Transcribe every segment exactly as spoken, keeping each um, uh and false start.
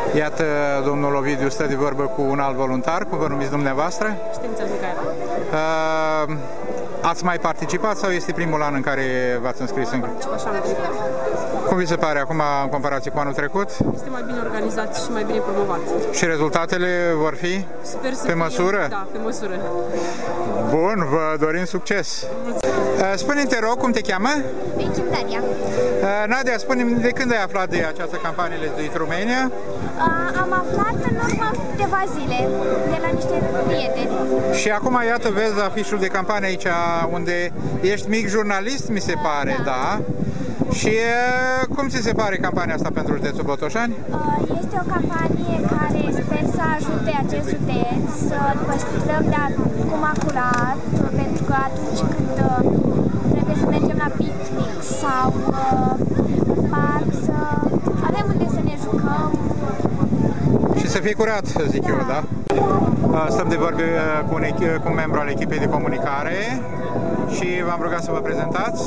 Iată, domnul Ovidiu stă de vorbă cu un alt voluntar. Cum vă numiți dumneavoastră? Știința Micaela. Uh, ați mai participat sau este primul an în care v-ați înscris? În... Cum vi se pare acum în comparație cu anul trecut? Este mai bine organizat și mai bine promovat. Și rezultatele vor fi Sper să pe fie, măsură? Da, pe măsură. Bun, vă dorim succes! Uh, spune-mi, te rog, cum te cheamă? Echim Daria. Uh, Nadia, spune-mi, de când ai aflat de această campanie Let's Do It Romania? Uh, am aflat în urmă câteva zile de la niște prieteni. Și acum, iată, vezi afișul de campanie aici, unde ești mic jurnalist, mi se pare, da? da? Și uh, cum ți se pare campania asta pentru județul Botoșani? Uh, este o campanie care sper să ajute acest județ să-l păstrăm de acum curat, pentru că atunci când uh, trebuie să mergem la picnic sau uh, în parc, să avem unde să ne jucăm. Și să fie curat, zic da. eu, da? Stăm de vorbe cu un, cu un membru al echipei de comunicare și v-am rugat să vă prezentați.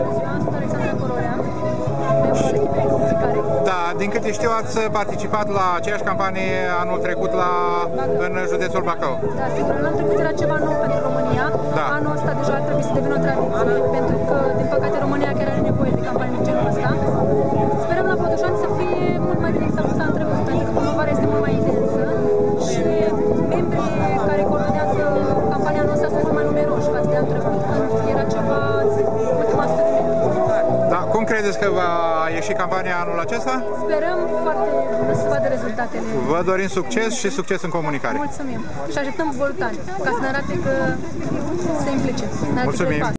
Da, din câte știu, ați participat la aceeași campanie anul trecut la, în județul Bacău. Da, sigur, anul trecut era ceva nou pentru România. Da. Anul ăsta deja ar trebui să devină o tradiție, pentru că, din păcate, România chiar are nevoie de campanii de genul ăsta. Sperăm la Botoșani să fie mult mai bine decât a fost anul trecut, pentru că promovarea este mult mai intensă și membrii care coordonează campania noastră sunt mult mai numeroși față de anul trecut, când era ceva ultima sută de metri. Da, cum credeți că va ieși campania anul acesta? Sperăm foarte bună să vadă rezultatele. Vă dorim succes și succes în comunicare. Mulțumim. Și așteptăm voluntari ca să ne arate că se implice. Mulțumim.